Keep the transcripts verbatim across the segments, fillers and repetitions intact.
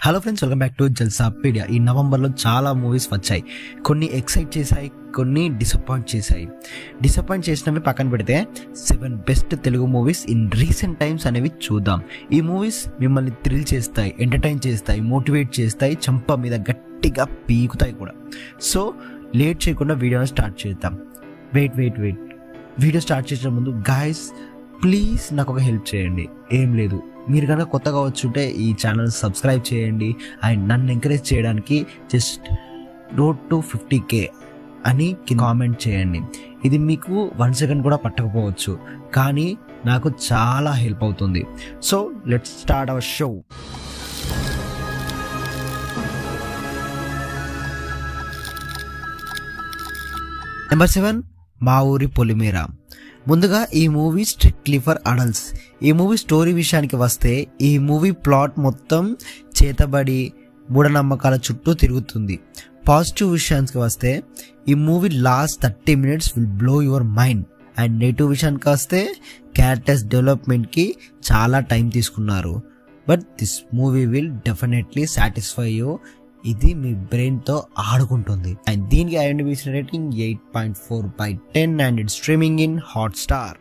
Hello friends, welcome back to Jalsapedia. ఈ నవంబర్లో చాలా మూవీస్ వచ్చాయి. కొన్ని ఎక్సైట్ చేశాయి, కొన్ని డిసప్పాయింట్ చేశాయి. డిసప్పాయింట్ చేసినవి పక్కన పెడితే seven best Telugu movies in recent times అనేవి చూద్దాం. ఈ మూవీస్ మిమ్మల్ని థ్రిల్ చేస్తాయి, ఎంటర్టైన్ చేస్తాయి, మోటివేట్ చేస్తాయి, చంప మీద గట్టిగా పీకుతాయి కూడా. సో లేట్ చేయకుండా వీడియోని స్టార్ట్ చేద్దాం. Wait wait wait video start చేసే ముందు గాయస్ ప్లీజ్ నాకు ఒక హెల్ప్ చేయండి. ఏం లేదు, మీరు కనుక కొత్తగా వచ్చుంటే ఈ ఛానల్ సబ్స్క్రైబ్ చేయండి అండ్ నన్ను ఎంకరేజ్ చేయడానికి just road to fifty K అని కామెంట్ చేయండి. ఇది మీకు వన్ సెకండ్ కూడా పట్టకపోవచ్చు, కానీ నాకు చాలా హెల్ప్ అవుతుంది. So let's start our show. Number seven, Maa Oori Polimera. ముందుగా ఈ మూవీ స్ట్రిక్ట్లీ ఫర్ అడల్ట్స్. ఈ మూవీ స్టోరీ విషయానికి వస్తే ఈ మూవీ ప్లాట్ మొత్తం చేతబడి మూఢనమ్మకాల చుట్టూ తిరుగుతుంది. పాజిటివ్ విషయానికి వస్తే ఈ movie last thirty minutes will blow your mind. And negative విషయానికి వస్తే క్యారెక్టర్స్ డెవలప్మెంట్కి చాలా టైం తీసుకున్నారు. But this movie will definitely satisfy you. ఇది మీ బ్రెయిన్తో ఆడుకుంటుంది. అండ్ దీనికి IMDb rating eight point four by ten and it's streaming in Hotstar.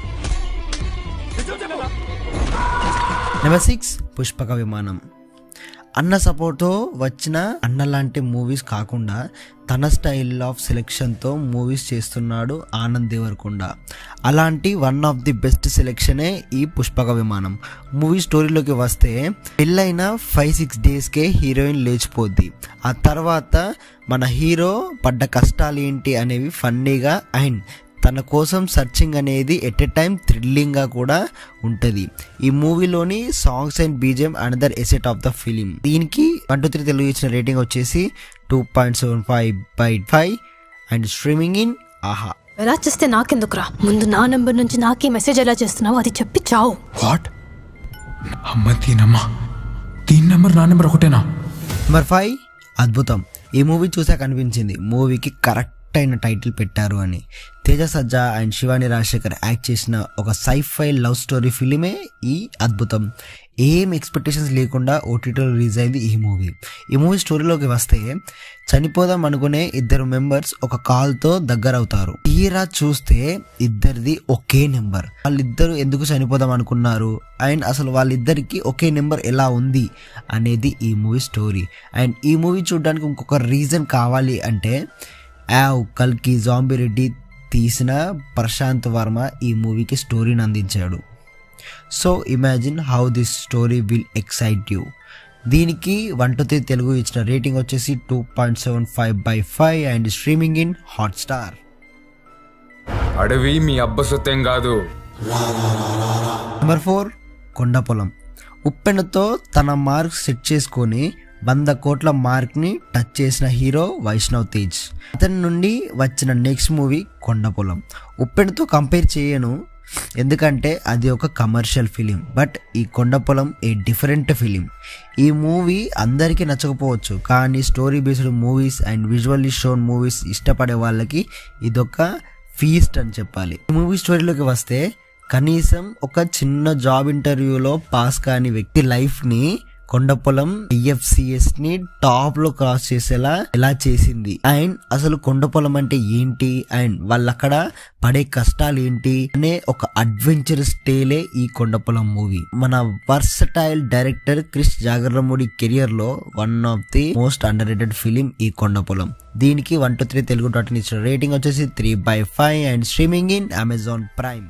Number six, Pushpaka Vimanam. అన్న సపోర్ట్తో వచ్చిన అన్న లాంటి మూవీస్ కాకుండా తన స్టైల్ ఆఫ్ సెలెక్షన్తో మూవీస్ చేస్తున్నాడు ఆనంద్ దేవరకొండ. అలాంటి వన్ ఆఫ్ ది బెస్ట్ సెలెక్షనే ఈ పుష్పక విమానం. మూవీ స్టోరీలోకి వస్తే పెళ్ళైన ఫైవ్ సిక్స్ డేస్కే హీరోయిన్ లేచిపోద్ది. ఆ తర్వాత మన హీరో పడ్డ కష్టాలు ఏంటి అనేవి ఫన్నీగా అండ్ తన కోసం సర్చింగ్ అనేది ఎట్ ఎ టైం థ్రిల్లింగ్గా కూడా ఉంటుంది. ఈ మూవీలోని songs and BGM another asset of the film. దీనికి వన్ టూ త్రీ తెలుగు ఇచ్చిన రేటింగ్ వచ్చేసి two point seven five by five and streaming in Aha. ఎలా చేస్తే నాకెందుకురా, ముందు నా నెంబర్ నుంచి నాకే మెసేజ్ ఎలా చేస్తున్నావు అది చెప్పి చావు. వాట్ అమ్మ దీనమ్మా, దీని నెంబర్ నా నెంబర్ ఒకటేనా? నెంబర్ ఫైవ్, అద్భుతం. ఈ మూవీ చూసాక అనిపించింది మూవీకి కరెక్ట్ అయిన టైటిల్ పెట్టారు అని. తేజ సజ్జా అండ్ శివాని రాజశేఖర్ యాక్ట్ చేసిన ఒక సైఫై లవ్ స్టోరీ ఫిలిమే ఈ అద్భుతం. ఏం ఎక్స్పెక్టేషన్స్ లేకుండా ఓటీటీలో రిలీజ్ అయింది ఈ మూవీ. ఈ మూవీ స్టోరీలోకి వస్తే చనిపోదాం అనుకునే ఇద్దరు మెంబర్స్ ఒక కాల్తో దగ్గర అవుతారు. తీరా చూస్తే ఇద్దరిది ఒకే నెంబర్. వాళ్ళిద్దరు ఎందుకు చనిపోదాం అనుకున్నారు అండ్ అసలు వాళ్ళిద్దరికి ఒకే నెంబర్ ఎలా ఉంది అనేది ఈ మూవీ స్టోరీ. అండ్ ఈ మూవీ చూడడానికి ఇంకొక రీజన్ కావాలి అంటే యావ్ కల్కి జాంబీ రెడ్డి తీసిన ప్రశాంత్ వర్మ ఈ మూవీకి స్టోరీని అందించాడు. So imagine how this story will excite you. దీనికి వన్ టూ త్రీ తెలుగు ఇచ్చిన రేటింగ్ వచ్చేసి two point seven five by five and streaming in Hotstar. అడవి మీ అబ్బ సొత్తేం కాదు. Number four, Kondapolam. ఉప్పెనతో తన మార్క్ సెట్ చేసుకొని వంద కోట్ల మార్క్ ని టచ్ చేసిన హీరో వైష్ణవ్ తేజ్. అతని నుండి వచ్చిన నెక్స్ట్ మూవీ కొండపొలం. ఉప్పెనతో కంపేర్ చేయను, ఎందుకంటే అది ఒక కమర్షియల్ ఫిలిం. బట్ ఈ కొండపొలం ఏ డిఫరెంట్ ఫిలిం. ఈ మూవీ అందరికీ నచ్చకపోవచ్చు, కానీ story based movies and visually shown movies ఇష్టపడే వాళ్ళకి ఇదొక ఫీస్ట్ అని చెప్పాలి. ఈ మూవీ స్టోరీలోకి వస్తే కనీసం ఒక చిన్న జాబ్ ఇంటర్వ్యూలో పాస్ కాని వ్యక్తి లైఫ్ ని కొండపొలం ఐఎఫ్సిఎస్ ని టాప్ లో క్రాస్ చేసేలా ఎలా చేసింది. అండ్ అసలు కొండపొలం అంటే ఏంటి అండ్ వాళ్ళక్కడ పడే కష్టాలు ఏంటి అనే ఒక అడ్వెంచరస్ టేలే ఈ కొండపొలం మూవీ. మన versatile director Krish Jagarlamudi career లో one of the most underrated film ఈ కొండపొలం. దీనికి one two three Telugu dot in ఇచ్చిన రేటింగ్ వచ్చేసి three by five and streaming in Amazon Prime.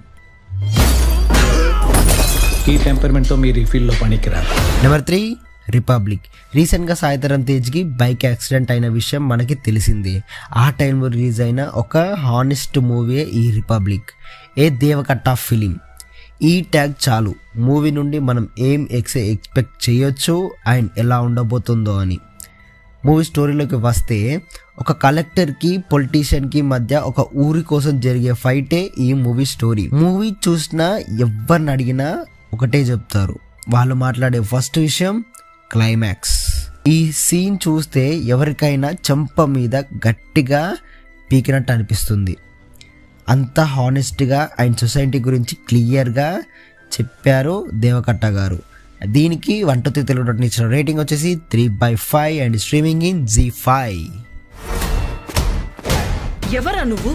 ఈ టెంపర్మెంట్ తో మీరు ఈ ఫీల్డ్ లో పనికిరారు. Number three, republic. రీసెంట్ గా సాయిధరం తేజ్ కి బైక్ యాక్సిడెంట్ అయిన విషయం మనకి తెలిసిందే. ఆ టైంలో రిలీజ్ అయిన ఒక హానెస్ట్ మూవీ ఈ రిపబ్లిక్. A Devakatta film. ఈ ట్యాగ్ చాలు మూవీ నుండి మనం ఏం ఎక్స్ ఎక్స్పెక్ట్ చేయొచ్చు అండ్ ఎలా ఉండబోతుందో అని. మూవీ స్టోరీలోకి వస్తే ఒక కలెక్టర్కి పొలిటీషియన్కి మధ్య ఒక ఊరి కోసం జరిగే ఫైటే ఈ మూవీ స్టోరీ. మూవీ చూసిన ఎవరిని అడిగినా ఒకటే చెప్తారు, వాళ్ళు మాట్లాడే ఫస్ట్ విషయం క్లైమాక్స్. ఈ సీన్ చూస్తే ఎవరికైనా చెంప మీద గట్టిగా పీకినట్టు అనిపిస్తుంది. అంత హానెస్ట్గా అండ్ సొసైటీ గురించి క్లియర్గా చెప్పారు దేవకట్ట గారు. దీనికి one two three Telugu dot ఇచ్చిన రేటింగ్ వచ్చేసి three by five and streaming in Zee five. ఎవరా నువ్వు?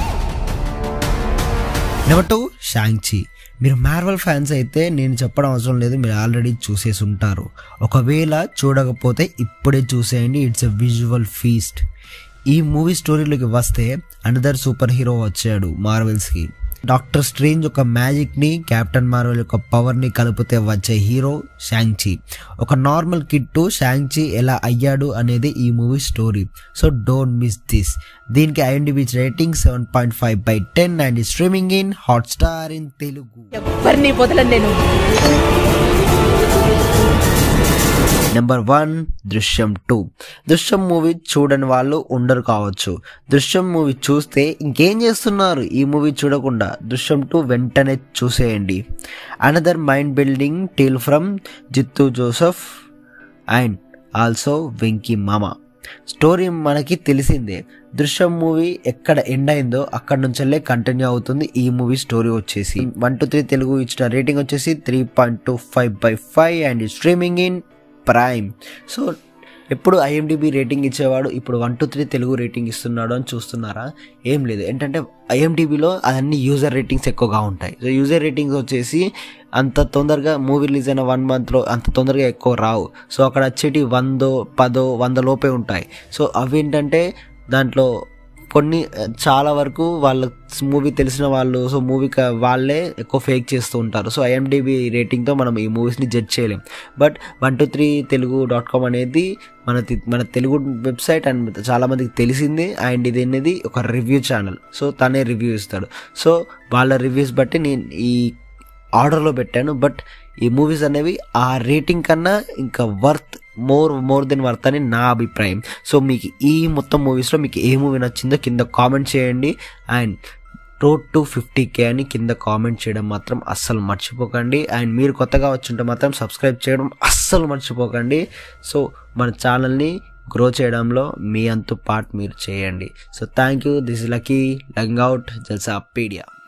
Number two Shang Chi. మీరు మార్వెల్ ఫ్యాన్స్ అయితే నేను చెప్పడం అవసరం లేదు, మీరు ఆల్రెడీ చూసేసి ఉంటారు. ఒకవేళ చూడకపోతే ఇప్పుడే చూసేయండి, ఇట్స్ ఎ విజువల్ ఫీస్ట్. ఈ మూవీ స్టోరీలోకి వస్తే అనదర్ సూపర్ హీరో వచ్చాడు మార్వెల్స్కి. డాక్టర్ స్ట్రేంజ్ ఒక మ్యాజిక్ని క్యాప్టెన్ మార్వెల్ యొక్క పవర్ని కలిపితే వచ్చే హీరో షాంగ్-చి. ఒక నార్మల్ కిడ్ టు షాంగ్-చి ఎలా అయ్యాడు అనేది ఈ movie story. So don't miss this. దీనికి IMDb rating seven point five by ten and streaming in Hotstar in Telugu. ఎవరిని వదలను నేను. Number one Drishyam two. Drishyam movie చూడని వాళ్ళు ఉండరు కావచ్చు. దృశ్యం మూవీ చూస్తే ఇంకేం చేస్తున్నారు ఈ మూవీ చూడకుండా? దృశ్యం టూ వెంటనే చూసేయండి. Another mind building teal from Jeethu Joseph and also Venky Mama. Story మనకి తెలిసిందే. దృశ్యం మూవీ ఎక్కడ ఎండ్ అయిందో అక్కడ నుంచెల్లే కంటిన్యూ అవుతుంది ఈ మూవీ స్టోరీ వచ్చేసి. వన్ టూ త్రీ తెలుగు ఇచ్చిన రేటింగ్ వచ్చేసి three point two five by five and streaming in Prime. So ఎప్పుడు ఐఎండిబి రేటింగ్ ఇచ్చేవాడు ఇప్పుడు one two three Telugu rating ఇస్తున్నాడు అని చూస్తున్నారా? ఏం లేదు. ఏంటంటే ఐఎండిబిలో అన్ని యూజర్ రేటింగ్స్ ఎక్కువగా ఉంటాయి. సో యూజర్ రేటింగ్స్ వచ్చేసి అంత తొందరగా మూవీ రిలీజ్ అయిన వన్ మంత్లో అంత తొందరగా ఎక్కువ రావు. సో అక్కడ వచ్చేటి వందో పదో వంద లోపే ఉంటాయి. సో అవి ఏంటంటే దాంట్లో కొన్ని చాలా వరకు వాళ్ళ మూవీ తెలిసిన వాళ్ళు, సో మూవీ వాళ్ళే ఎక్కువ ఫేక్ చేస్తూ ఉంటారు. సో ఐఎండిబి రేటింగ్తో మనం ఈ మూవీస్ని జడ్జ్ చేయలేం. But one two three Telugu dot com అనేది మన మన తెలుగు వెబ్సైట్ అండ్ చాలామందికి తెలిసింది. అండ్ ఇది అనేది ఒక రివ్యూ ఛానల్. సో తనే రివ్యూ ఇస్తాడు. సో వాళ్ళ రివ్యూస్ బట్టి నేను ఈ ఆర్డర్లో పెట్టాను. బట్ ఈ మూవీస్ అనేవి ఆ రేటింగ్ కన్నా ఇంకా worth more more than worth అని నా అభిప్రాయం. సో మీకు ఈ మొత్తం మూవీస్లో మీకు ఏ మూవీ నచ్చిందో కింద కామెంట్ చేయండి. And road to fifty K అని కింద కామెంట్ చేయడం మాత్రం అస్సలు మర్చిపోకండి. అండ్ మీరు కొత్తగా వచ్చుంటే మాత్రం సబ్స్క్రైబ్ చేయడం అస్సలు మర్చిపోకండి. సో మన ఛానల్ని గ్రో చేయడంలో మీ అంతు పార్ట్ మీరు చేయండి. So thank you. This is Lucky logging out Jalsa pedia.